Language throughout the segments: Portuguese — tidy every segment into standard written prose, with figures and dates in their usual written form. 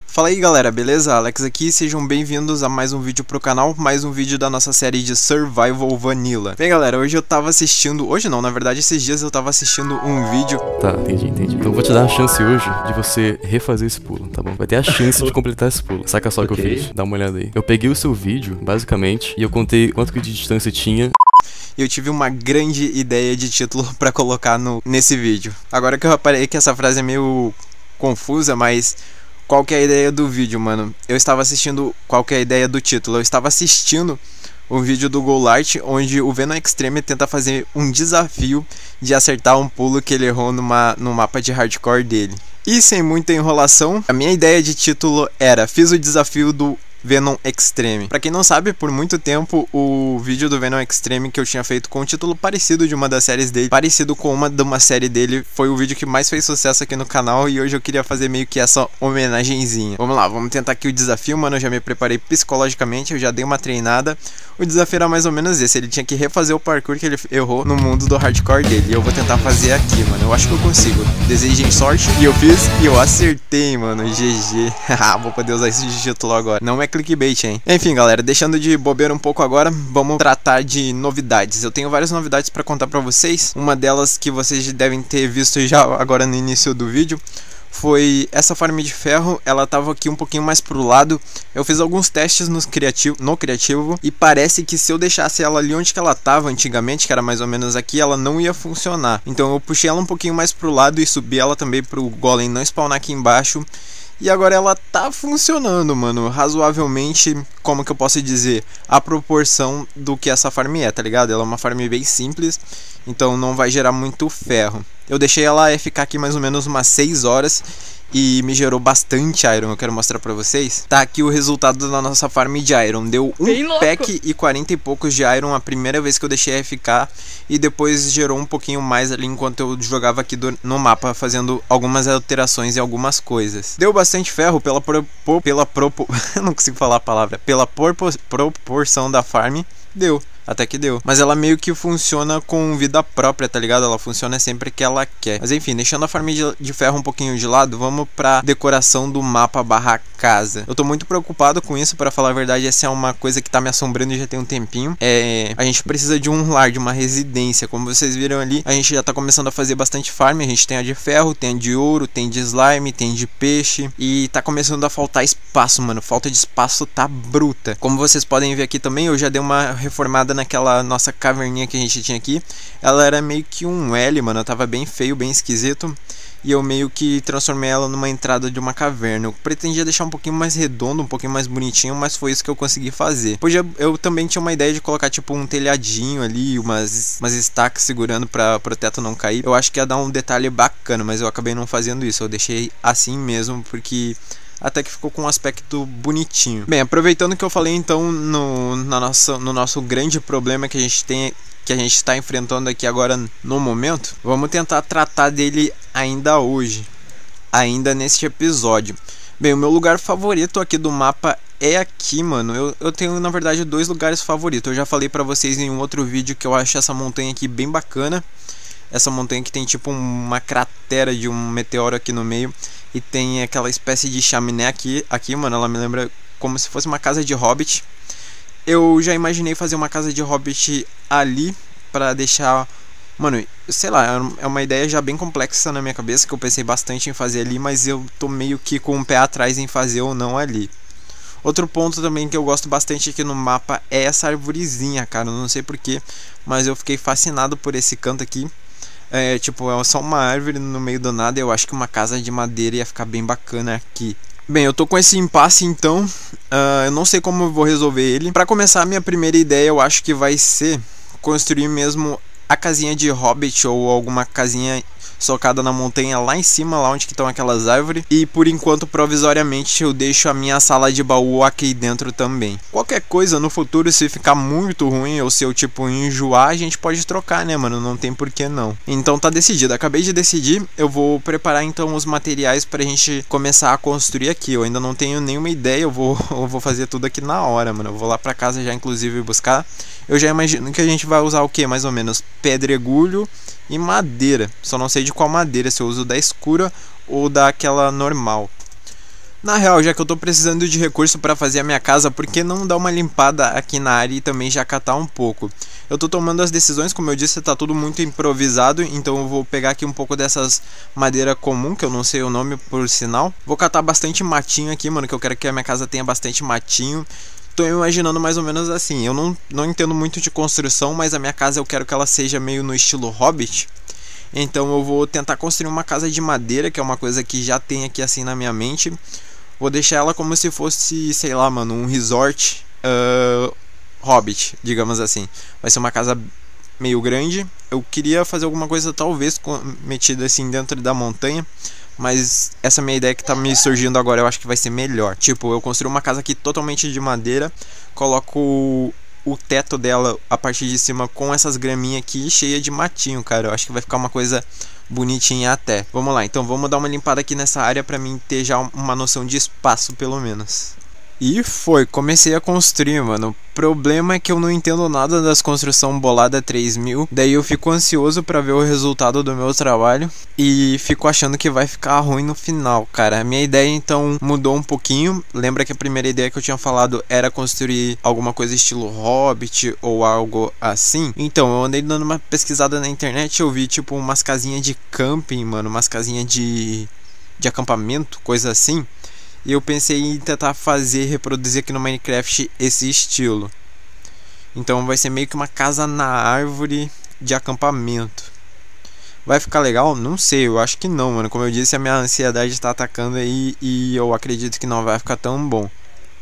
Fala aí galera, beleza? Alex aqui, sejam bem-vindos a mais um vídeo pro canal, mais um vídeo da nossa série de Survival Vanilla. Bem galera, hoje eu tava assistindo, hoje não, na verdade esses dias eu tava assistindo um vídeo. Tá, entendi. Então eu vou te dar a chance hoje de você refazer esse pulo, tá bom? Vai ter a chance de completar esse pulo. Saca só o que eu fiz, dá uma olhada aí. Eu peguei o seu vídeo, basicamente, e eu contei quanto que de distância tinha. E eu tive uma grande ideia de título pra colocar nesse vídeo. Agora que eu reparei que essa frase é meio confusa, mas qual que é a ideia do vídeo, mano? Eu estava assistindo... Qual que é a ideia do título? Eu estava assistindo um vídeo do Golart, onde o Venom Extreme tenta fazer um desafio de acertar um pulo que ele errou no mapa de hardcore dele. E sem muita enrolação, a minha ideia de título era: fiz o desafio do Venom Extreme. Pra quem não sabe, por muito tempo o vídeo do Venom Extreme que eu tinha feito com um título parecido de uma das séries dele, parecido com uma de uma série dele, foi o vídeo que mais fez sucesso aqui no canal, e hoje eu queria fazer meio que essa homenagenzinha. Vamos lá, vamos tentar aqui o desafio, mano. Eu já me preparei psicologicamente, eu já dei uma treinada. O desafio era mais ou menos esse: ele tinha que refazer o parkour que ele errou no mundo do hardcore dele, e eu vou tentar fazer aqui, mano. Eu acho que eu consigo. Desejem sorte. E eu fiz, e eu acertei, mano. GG. Vou poder usar esse título agora. Não é clickbait, hein? Enfim, galera, deixando de bobeira um pouco agora, vamos tratar de novidades. Eu tenho várias novidades pra contar pra vocês. Uma delas que vocês devem ter visto já agora no início do vídeo foi essa farm de ferro. Ela tava aqui um pouquinho mais pro lado. Eu fiz alguns testes no criativo e parece que se eu deixasse ela ali onde que ela tava antigamente, que era mais ou menos aqui, ela não ia funcionar. Então eu puxei ela um pouquinho mais pro lado e subi ela também pro golem não spawnar aqui embaixo. E agora ela tá funcionando, mano, razoavelmente, como que eu posso dizer, a proporção do que essa farm é, tá ligado? Ela é uma farm bem simples, então não vai gerar muito ferro. Eu deixei ela ficar aqui mais ou menos umas 6 horas e me gerou bastante iron. Eu quero mostrar pra vocês. Tá aqui o resultado da nossa farm de iron. Deu um pack e 40 e poucos de iron a primeira vez que eu deixei ficar, e depois gerou um pouquinho mais ali enquanto eu jogava aqui no mapa, fazendo algumas alterações e algumas coisas. Deu bastante ferro eu não consigo falar a palavra. Pela proporção da farm, deu. Até que deu. Mas ela meio que funciona com vida própria, tá ligado? Ela funciona sempre que ela quer. Mas enfim, deixando a farm de ferro um pouquinho de lado, vamos pra decoração do mapa barra casa. Eu tô muito preocupado com isso, pra falar a verdade. Essa é uma coisa que tá me assombrando já tem um tempinho. A gente precisa de um lar, de uma residência. Como vocês viram ali, a gente já tá começando a fazer bastante farm. A gente tem a de ferro, tem a de ouro, tem de slime, tem de peixe. E tá começando a faltar espaço, mano. Falta de espaço tá bruta. Como vocês podem ver aqui também, eu já dei uma reformada naquela nossa caverninha que a gente tinha aqui. Ela era meio que um L, mano. Tava bem feio, bem esquisito, e eu meio que transformei ela numa entrada de uma caverna. Eu pretendia deixar um pouquinho mais redondo, um pouquinho mais bonitinho, mas foi isso que eu consegui fazer. Depois eu também tinha uma ideia de colocar tipo um telhadinho ali, umas estacas segurando para o teto não cair. Eu acho que ia dar um detalhe bacana, mas eu acabei não fazendo isso. Eu deixei assim mesmo porque até que ficou com um aspecto bonitinho. Bem, aproveitando que eu falei então no nosso grande problema que a gente está enfrentando aqui agora no momento, vamos tentar tratar dele ainda hoje, ainda neste episódio. Bem, o meu lugar favorito aqui do mapa é aqui, mano. Eu tenho na verdade 2 lugares favoritos. Eu já falei pra vocês em um outro vídeo que eu acho essa montanha aqui bem bacana. Essa montanha que tem tipo uma cratera de um meteoro aqui no meio, e tem aquela espécie de chaminé aqui, mano. Ela me lembra como se fosse uma casa de hobbit. Eu já imaginei fazer uma casa de hobbit ali pra deixar... Mano, sei lá, é uma ideia já bem complexa na minha cabeça, que eu pensei bastante em fazer ali, mas eu tô meio que com o pé atrás em fazer ou não ali. Outro ponto também que eu gosto bastante aqui no mapa é essa arvorezinha, cara. Eu não sei porquê, mas eu fiquei fascinado por esse canto aqui. É só uma árvore no meio do nada. Eu acho que uma casa de madeira ia ficar bem bacana aqui. Bem, eu tô com esse impasse então. Eu não sei como eu vou resolver ele. Pra começar, a minha primeira ideia eu acho que vai ser construir mesmo a casinha de hobbit, ou alguma casinha socada na montanha lá em cima, lá onde que estão aquelas árvores. E por enquanto, provisoriamente, eu deixo a minha sala de baú aqui dentro também. Qualquer coisa no futuro, se ficar muito ruim ou se eu tipo enjoar, a gente pode trocar, né, mano? Não tem por que não. Então tá decidido, acabei de decidir. Eu vou preparar então os materiais pra gente começar a construir aqui. Eu ainda não tenho nenhuma ideia, eu vou fazer tudo aqui na hora, mano. Eu vou lá pra casa já inclusive buscar. Eu já imagino que a gente vai usar o que? Mais ou menos pedregulho e madeira. Só não sei de qual madeira, se eu uso da escura ou daquela normal. Na real, já que eu tô precisando de recurso pra fazer a minha casa, por que não dar uma limpada aqui na área e também já catar um pouco? Eu tô tomando as decisões, como eu disse, tá tudo muito improvisado, então eu vou pegar aqui um pouco dessas madeira comum, que eu não sei o nome por sinal. Vou catar bastante matinho aqui, mano, que eu quero que a minha casa tenha bastante matinho. Tô imaginando mais ou menos assim, eu não entendo muito de construção, mas a minha casa eu quero que ela seja meio no estilo Hobbit. Então eu vou tentar construir uma casa de madeira, que é uma coisa que já tem aqui assim na minha mente. Vou deixar ela como se fosse, sei lá, mano, um resort Hobbit, digamos assim. Vai ser uma casa meio grande. Eu queria fazer alguma coisa talvez metida assim dentro da montanha, mas essa minha ideia que tá me surgindo agora eu acho que vai ser melhor. Tipo, eu construir uma casa aqui totalmente de madeira, coloco o teto dela, a parte de cima, com essas graminhas aqui cheia de matinho, cara. Eu acho que vai ficar uma coisa bonitinha até. Vamos lá, então vamos dar uma limpada aqui nessa área pra mim ter já uma noção de espaço, pelo menos. E comecei a construir, mano. O problema é que eu não entendo nada das construções bolada 3000. Daí eu fico ansioso pra ver o resultado do meu trabalho e fico achando que vai ficar ruim no final, cara. A minha ideia então mudou um pouquinho. Lembra que a primeira ideia que eu tinha falado era construir alguma coisa estilo Hobbit ou algo assim? Então eu andei dando uma pesquisada na internet e eu vi tipo umas casinhas de camping, mano. Umas casinhas de acampamento, coisa assim. E eu pensei em tentar reproduzir aqui no Minecraft esse estilo. Então vai ser meio que uma casa na árvore de acampamento. Vai ficar legal? Não sei, eu acho que não, mano. Como eu disse, a minha ansiedade está atacando aí e eu acredito que não vai ficar tão bom.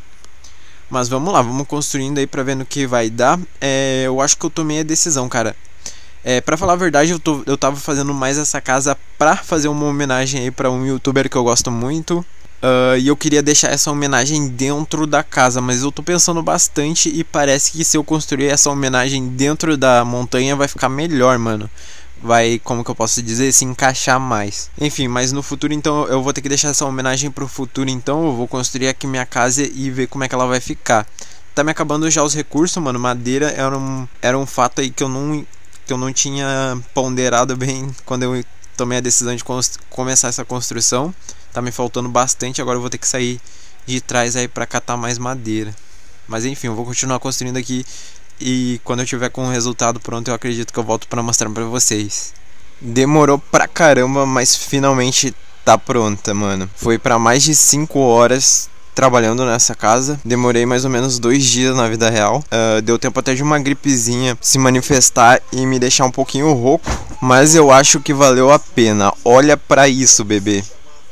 Mas vamos lá, vamos construindo aí pra ver no que vai dar. Eu acho que eu tomei a decisão, cara. Pra falar a verdade, eu tava fazendo mais essa casa pra fazer uma homenagem aí pra um youtuber que eu gosto muito. E eu queria deixar essa homenagem dentro da casa, mas eu tô pensando bastante e parece que se eu construir essa homenagem dentro da montanha vai ficar melhor, mano. Vai, como que eu posso dizer, se encaixar mais. Enfim, mas no futuro então eu vou ter que deixar essa homenagem pro futuro, então eu vou construir aqui minha casa e ver como é que ela vai ficar. Tá me acabando já os recursos, mano. Madeira era um fato aí que eu não tinha ponderado bem quando eu tomei a decisão de começar essa construção. Tá me faltando bastante, agora eu vou ter que sair de trás aí pra catar mais madeira. Mas enfim, eu vou continuar construindo aqui e quando eu tiver com o resultado pronto eu acredito que eu volto pra mostrar pra vocês. Demorou pra caramba, mas finalmente tá pronta, mano. Foi pra mais de 5 horas trabalhando nessa casa. Demorei mais ou menos 2 dias na vida real. Deu tempo até de uma gripezinha se manifestar e me deixar um pouquinho rouco, mas eu acho que valeu a pena. Olha pra isso, bebê.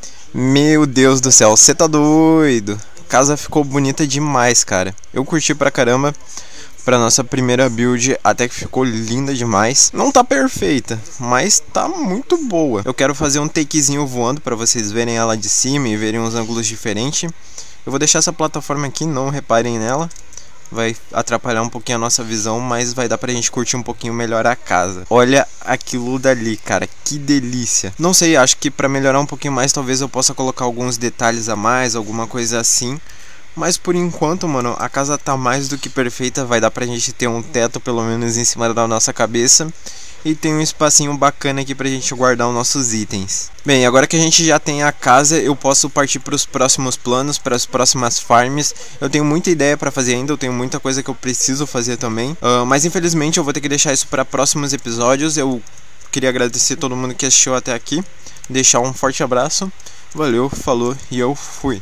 Meu Deus do céu, você tá doido? A casa ficou bonita demais, cara. Eu curti pra caramba. Pra nossa primeira build até que ficou linda demais. Não tá perfeita, mas tá muito boa. Eu quero fazer um takezinho voando pra vocês verem ela de cima e verem uns ângulos diferentes. Eu vou deixar essa plataforma aqui, não reparem nela. Vai atrapalhar um pouquinho a nossa visão, mas vai dar pra gente curtir um pouquinho melhor a casa. Olha aquilo dali, cara, que delícia. Não sei, acho que pra melhorar um pouquinho mais talvez eu possa colocar alguns detalhes a mais, alguma coisa assim. Mas por enquanto, mano, a casa tá mais do que perfeita. Vai dar pra gente ter um teto pelo menos em cima da nossa cabeça. E tem um espacinho bacana aqui pra gente guardar os nossos itens. Bem, agora que a gente já tem a casa, eu posso partir para os próximos planos, para as próximas farms. Eu tenho muita ideia pra fazer ainda, eu tenho muita coisa que eu preciso fazer também. Mas infelizmente eu vou ter que deixar isso para próximos episódios. Eu queria agradecer a todo mundo que assistiu até aqui. Deixar um forte abraço. Valeu, falou e eu fui.